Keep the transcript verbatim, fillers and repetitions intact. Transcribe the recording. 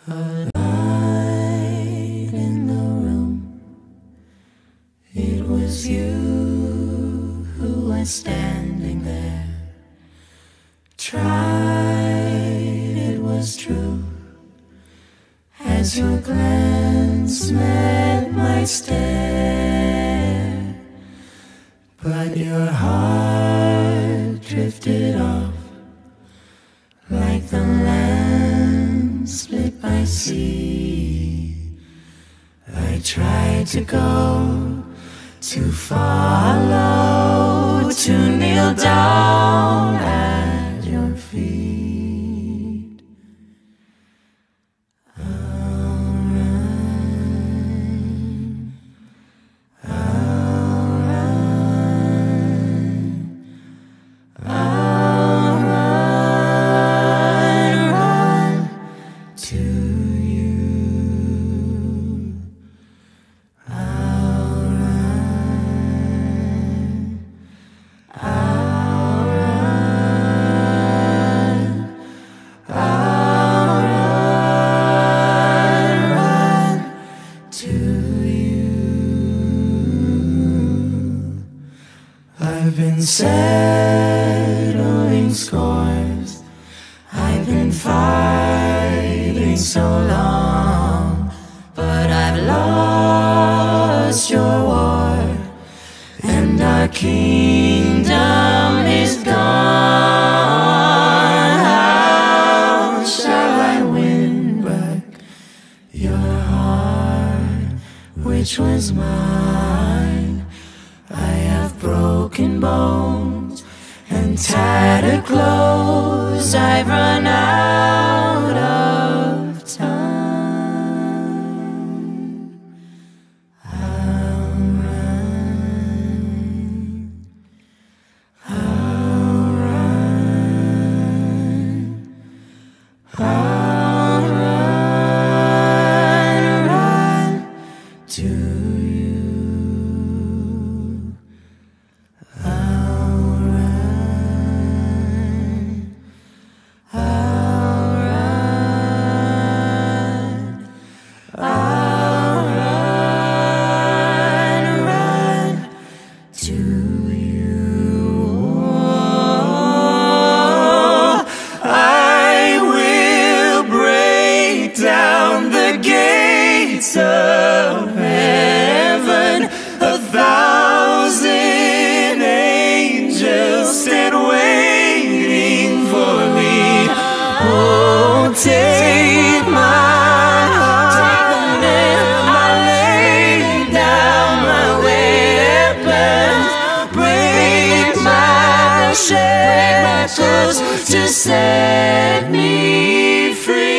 A light in the room. It was you who was standing there. Tried, it was true. As your glance met my stare, but your heart drifted off like the land split by sea. I tried to go, to follow, to kneel down at your feet. I'll run, I'll run, I'll run, run to you. I'll run, I'll run, I'll run, run to you. I've been settling scores. I've been fighting so long, but I've lost your war, and our kingdom is gone. How shall I win back your heart, which was mine? I have broken bones and tattered clothes. I've run out of time. I'll run, I'll run, I'll run, run to you. I'll run, I'll run, I'll run, run to you. I will break down the gates of heaven. A thousand angels stand waiting for me. Oh, take my heart and I lay down my weapons. Break my shackles to set me free.